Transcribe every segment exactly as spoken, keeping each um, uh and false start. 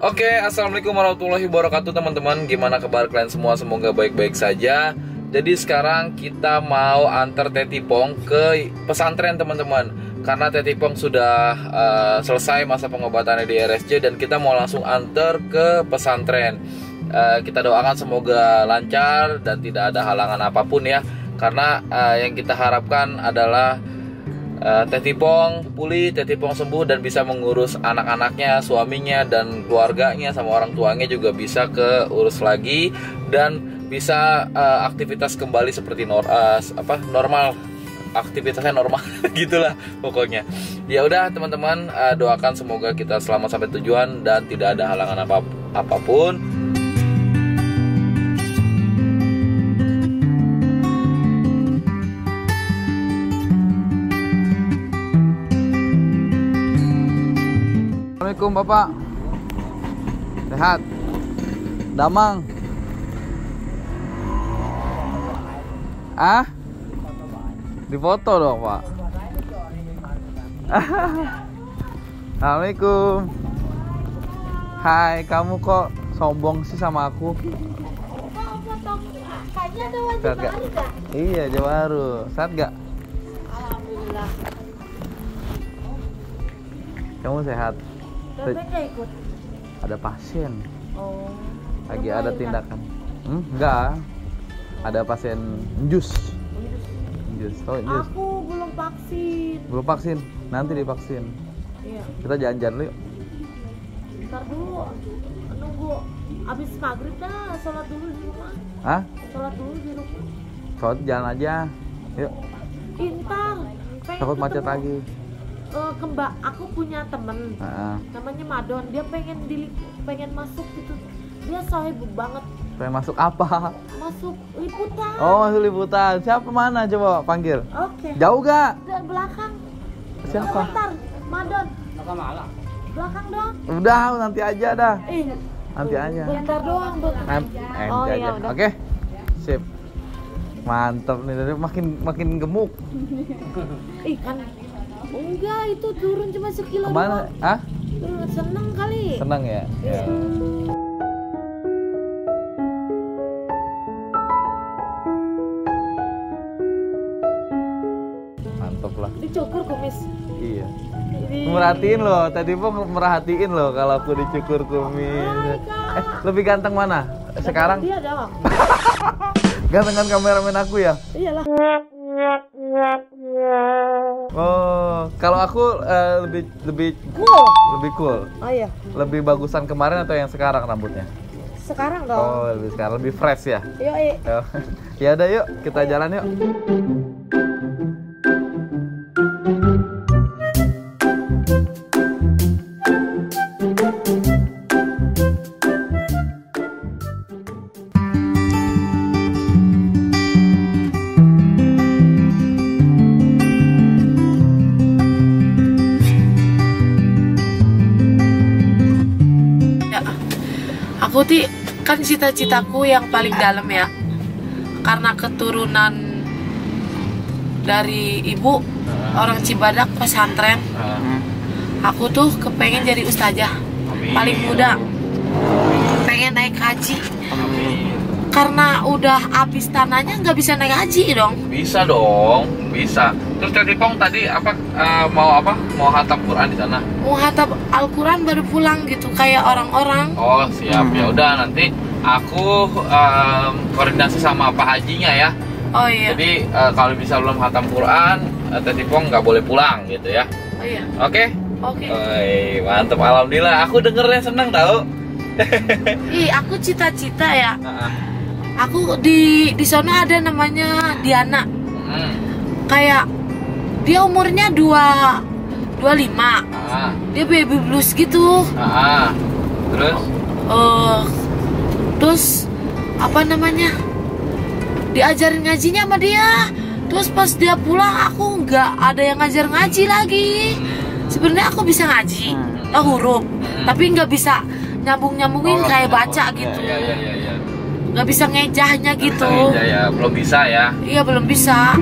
Oke, assalamualaikum warahmatullahi wabarakatuh teman-teman. Gimana kabar kalian semua? Semoga baik-baik saja. Jadi sekarang kita mau antar Tetipong ke pesantren teman-teman. Karena Tetipong sudah uh, selesai masa pengobatannya di R S C dan kita mau langsung antar ke pesantren. uh, Kita doakan semoga lancar dan tidak ada halangan apapun ya. Karena uh, yang kita harapkan adalah Uh, Tetipong pulih, Tetipong sembuh dan bisa mengurus anak-anaknya, suaminya dan keluarganya sama orang tuanya juga bisa keurus lagi dan bisa uh, aktivitas kembali seperti nor uh, apa normal, aktivitasnya normal gitulah pokoknya. Ya udah teman-teman, uh, doakan semoga kita selamat sampai tujuan dan tidak ada halangan apa apapun. Assalamualaikum Bapak. Sehat? Damang? Ah? Difoto dong Pak. Assalamualaikum. Hai, kamu kok sombong sih sama aku? Sehat gak? Iya, Jawa baru. Sehat gak? Alhamdulillah. Kamu sehat? Dompetnya ikut. Ada pasien. Oh. Lagi ada tindakan. Hmm, enggak. Ada pasien njus. Njus. Oh, njus. Aku belum vaksin. Belum vaksin. Nanti divaksin. Iya. Kita jalan-jalan dulu yuk. Ntar dulu. Nunggu abis maghrib dah, sholat dulu di rumah. Hah? Sholat dulu di rumah. Sholat jalan aja. Yuk. Intar. Takut macet lagi. Uh, kembak, aku punya temen, Nah, namanya Madon. Dia pengen di, pengen masuk gitu. Dia sohib banget. pengen masuk apa? Masuk liputan. Oh, masuk liputan. Siapa mana? Coba panggil. Oke. Jauh gak? Di belakang. Siapa? Bentar, Madon. Belakang dong. Udah, nanti aja dah. Eh, Nanti aja. bentar doang, bentar. Nanti, Oh, aja. ya udah. Oke. Sip. Mantap nih, dari makin makin gemuk. Ih kan, enggak itu turun cuma sekilo Kemana? doang. Ah? Turun seneng kali. Senang ya? Iya. Ya. Mantap lah. Dicukur kumis. Iya. Di- Merhatiin loh, tadi pun merhatiin loh kalau aku dicukur kumis. Hai, Kak. Eh, lebih ganteng mana? Sekarang? Dia dong. Gantengan kameramen aku ya? Iyalah. Oh, kalau aku eh, lebih lebih Cool. lebih cool. Oh iya. Lebih bagusan kemarin atau yang sekarang rambutnya? Sekarang dong. Oh, lebih sekarang lebih fresh ya. Yuk, eh. Yo. Ya udah yuk, kita jalan yuk. Aku ti kan cita-citaku yang paling dalam ya, karena keturunan dari ibu orang Cibadak pesantren. Aku tuh kepengen jadi ustazah paling muda, pengen naik haji. Karena udah habis tanahnya nggak bisa naik haji dong. Bisa dong, bisa. Terus Tetipong tadi apa eh, mau apa? Mau hatam Quran di sana? Mau hatam Al-Quran baru pulang gitu kayak orang-orang. Oh siap, ya udah nanti aku em, koordinasi sama Pak Hajinya ya. Oh iya. Jadi eh, kalau bisa belum hatam Quran, eh, Tetipong nggak boleh pulang gitu ya. Oh iya. Oke? Oke. Oi, mantep, alhamdulillah. Aku dengernya seneng tau. Ih, aku cita-cita ya. Nah, Aku di di sana ada namanya Diana. hmm. Kayak dia umurnya dua dua lima. ah, Dia baby blues gitu. ah, ah. Terus? Eh, terus apa namanya? Diajarin ngajinya sama dia. Terus pas dia pulang aku nggak ada yang ngajar ngaji lagi. Sebenarnya aku bisa ngaji, tahu huruf, tapi nggak bisa nyambung-nyambungin Oh, kayak oh, baca oh, gitu. Ya, ya, ya, ya. Nggak bisa ngejahnya gitu. Ya, ya, belum bisa ya. Iya belum bisa.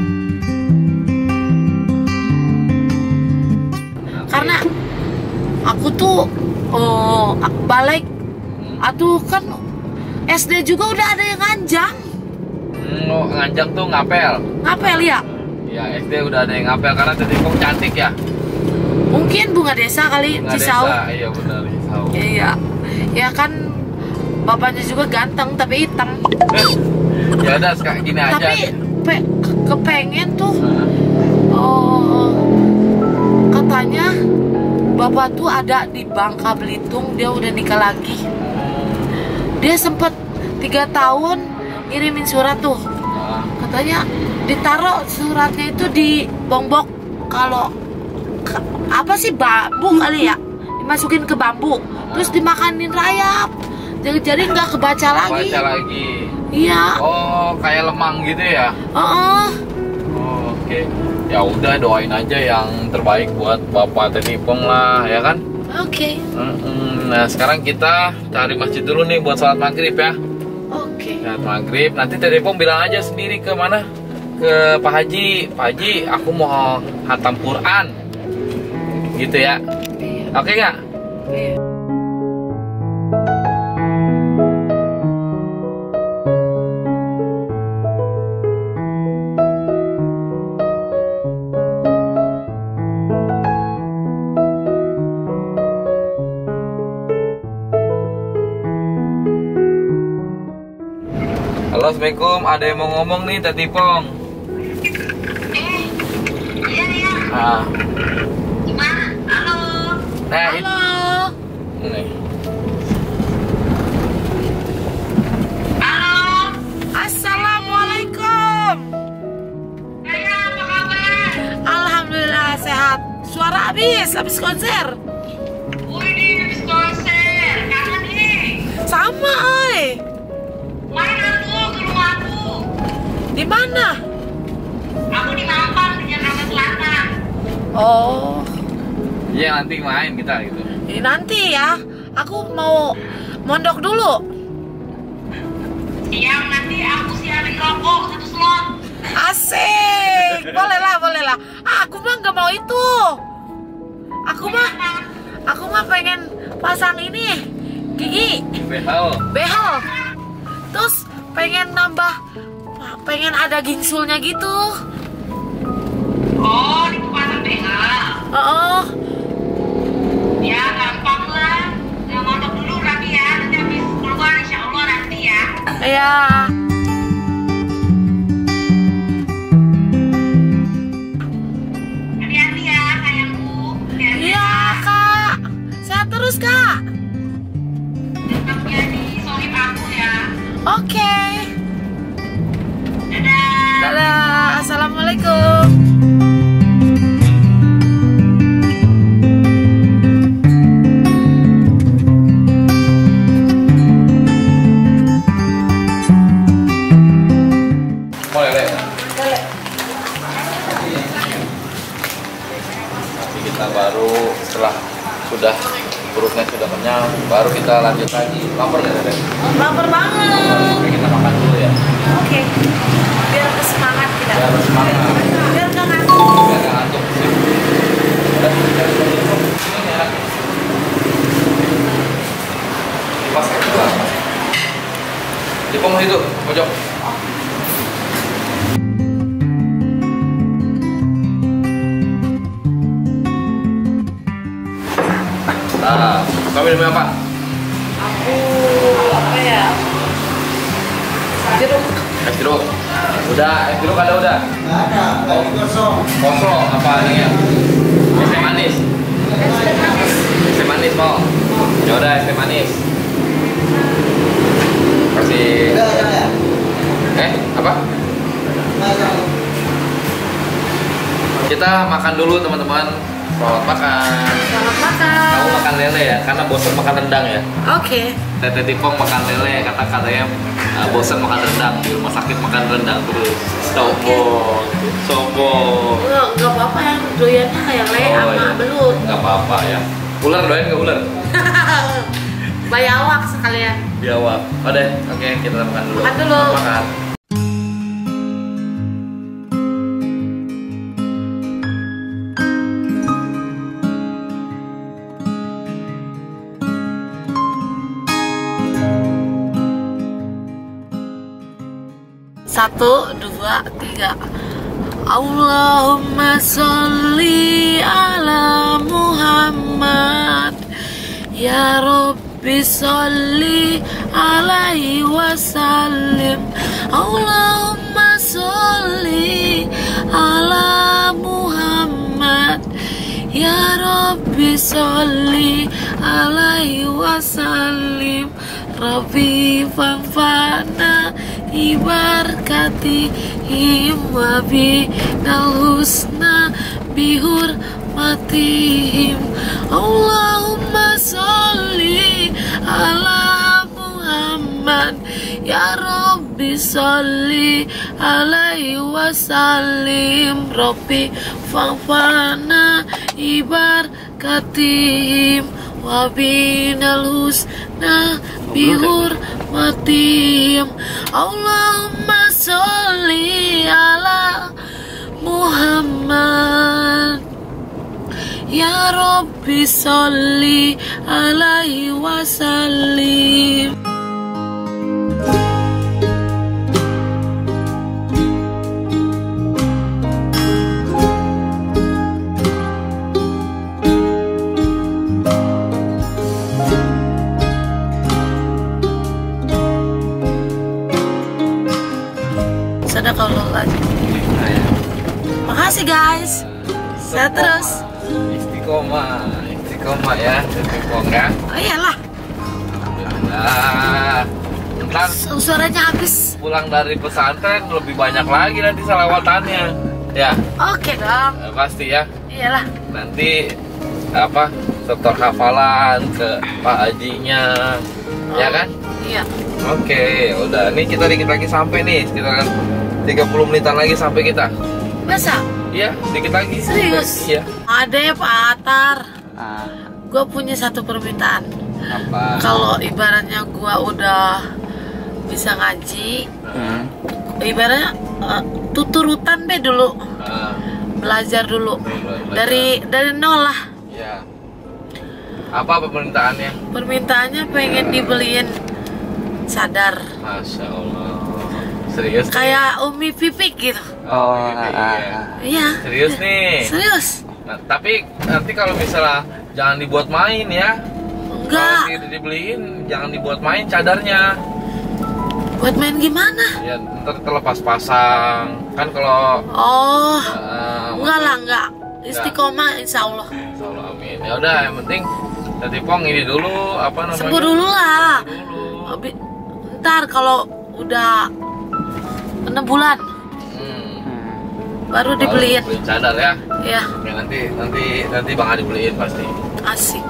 Karena aku tuh oh, balik, atuh kan S D juga udah ada yang nganjang. Hmm, oh, nganjang tuh ngapel. Ngapel ya? Ya S D udah ada yang ngapel karena Teti Pong cantik ya. Mungkin bunga desa kali, Bunga Cisau. desa, iya benar Cisau. Iya, ya kan bapaknya juga ganteng tapi hitam. Ya udah kayak gini aja. Tapi pe kepengen tuh. Nah. Oh, katanya bapak tuh ada di Bangka Belitung, dia udah nikah lagi. Dia sempet tiga tahun ngirimin surat tuh. Nah. Katanya ditaruh suratnya itu di bongbok, kalau ke- apa sih bambu kali ya, dimasukin ke bambu, terus dimakanin rayap. Jadi jadi nggak kebaca lagi. Baca lagi. Iya. Oh, kayak lemang gitu ya. Oh, Oh, oke. Ya udah doain aja yang terbaik buat Bapak Teti Pong lah, ya kan? oke. Mm-mm. Nah, sekarang kita cari masjid dulu nih buat sholat maghrib ya. Oke. Sholat maghrib. Nanti Teti Pong bilang aja sendiri ke mana? Ke Pak Haji. Pak Haji, aku mau hatam Quran. Gitu ya. Iya. Oke nggak? Iya. Halo, Assalamualaikum. Ada yang mau ngomong nih, Teti Pong. Eh, iya iya. Ah. Gimana? Halo. Nah, itu. Halo. Nih. Halo. Assalamualaikum. Saya apa kabar? Alhamdulillah sehat. Suara habis, habis konser. Wih, habis konser. Kangen nih. Sama, oi. Main aku ke rumahku. Di mana? Aku di Mampang di Jakarta Selatan. Oh, Iya, nanti main kita gitu. ini nanti ya. Aku mau mondok dulu. Siang nanti aku siapin rokok satu slot. Asik. Boleh lah, boleh lah. Ah, aku mah nggak mau itu. Aku mah, aku mah pengen pasang ini gigi, Behel. behel. Terus pengen nambah, pengen ada gingsulnya gitu. Oh, di pasang bengal. Oh, Ya gampang lah. Yang mondok dulu rapi ya. Nanti habis keluar insya Allah nanti ya. ya. Hati-hati ya sayangku. Hati-hati. Iya kak, sehat terus kak. Tetap jadi sohib aku ya. Oke. Dadah. Dadah, assalamualaikum. Mau lele? Nanti kita baru setelah sudah perutnya sudah kenyang, baru kita lanjut lagi. Lapar nggak Tete? Lapar banget. Oke, kita makan dulu ya. Oke. Biar bersemangat kita. Biar semangat. Biar nggak ngantuk. Biar nggak ngantuk sih. Udah, kita dulu. Ini enak. Pas kedua. Di Pong itu, pojok. Nah, kamu minum apa? Aku apa ya? Jeruk. Es jeruk. Udah, es jeruk ada udah. Nggak ada, lagi kosong. Kosong apa ini ya? Es teh manis. Es teh manis mau? Ya udah es teh manis. Kasih. Udah, udah, ya? Eh, apa? Nggak ada. Kita makan dulu teman-teman. Selamat makan. Selamat Kamu makan. makan lele ya? Karena bosan makan rendang ya. Oke. Tete Tipong makan lele, kata katanya uh, bosan makan rendang, di rumah sakit makan rendang terus. Sombong, sombong. Nggak nggak apa-apa yang doyannya kayak le Oh, sama iya. belut. Nggak apa-apa ya. Ular doain nggak ular? Bayawak sekalian. Biawak. Udah, oke kita makan dulu. Makan dulu. Makan. Satu, dua, tiga. Allahumma sholli ala Muhammad. Ya Rabbi sholli alaihi wasallim. Allahumma sholli ala Muhammad. Ya Rabbi sholli alaihi wasallim. Rabbi fanfa'na ibarakatihim wa binal husna bihurmatihim. Allahumma sholli ala Muhammad. Ya Rabbi sholli alaihi wasallim. Rabbi fanfa'na ibarakatihim wa binal husna bihurmatihim. Allahumma sholli ala Muhammad. Ya Rabbi sholli alaihi wasallim. Sadaqallahul-adzim. Makasih guys. Saya terus. Istiqomah, istiqomah ya, Tetipong ya. Oh iyalah. Alhamdulillah. Ntar Suaranya habis. pulang dari pesantren lebih banyak lagi nanti salawatannya. Ya, Oke dong. eh, pasti ya. Iyalah. Nanti apa? Setor hafalan ke Pak Hajinya, ya kan? Iya. Oke, udah. Nih kita dikit lagi sampai nih, sekitar tiga puluh menitan lagi sampai kita. Masa? Iya, dikit lagi. Serius? Iya. Ada ya Pak Atar. Ah, Gue punya satu permintaan. apa? Kalau ibaratnya gue udah bisa ngaji, Hmm. ibaratnya uh, tuturutan be dulu, Ah, belajar dulu belajar. dari dari nol lah. ya. Apa permintaannya? Permintaannya pengen dibeliin sadar Masya Allah. Serius? nih? kayak Umi Pipik gitu. Oh, iya. Iya. Serius nih. Serius? Nah, tapi nanti kalau misalnya jangan dibuat main ya. Kalau Enggak. tidak dibeliin, jangan dibuat main cadarnya. Buat main gimana? Ya, ntar terlepas pasang. Kan kalau Oh, uh, enggak lah, enggak. Istiqomah insya Allah. Insyaallah, amin. Ya udah, yang penting Tetipong ini dulu apa namanya? Sembuh dulu lah. Dulu. Abi- Ntar kalau udah enam bulan Hmm. baru dibeliin. Baru beliin cadar ya. Ya, Oke, nanti nanti nanti Bang Adi beliin pasti. asik.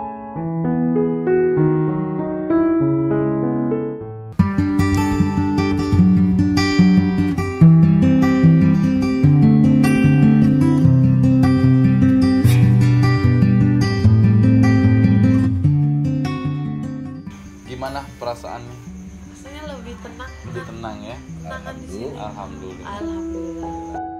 Gimana perasaannya? Rasanya lebih tenang. Lebih tenang ya? Tenangan di sini. Alhamdulillah. Alhamdulillah.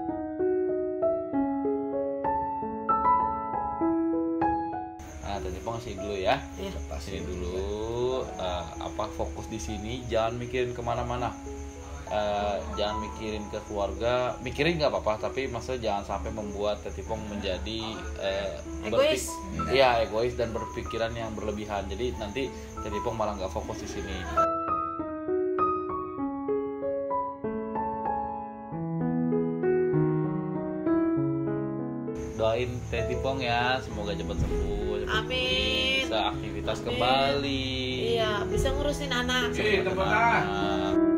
Nah, Tetipong sih dulu ya. Iya. Sini dulu. eh, apa fokus di sini, jangan mikirin kemana-mana. Eh, jangan mikirin ke keluarga, mikirin nggak apa-apa, tapi maksudnya jangan sampai membuat Tetipong menjadi eh, Egois. berpik- Iya, egois dan berpikiran yang berlebihan. Jadi nanti Tetipong malah nggak fokus di sini. Doain Tetipong ya, semoga cepat sembuh, cepat Amin. bisa aktivitas Amin. kembali. Iya, bisa ngurusin anak. Oke, teman-teman.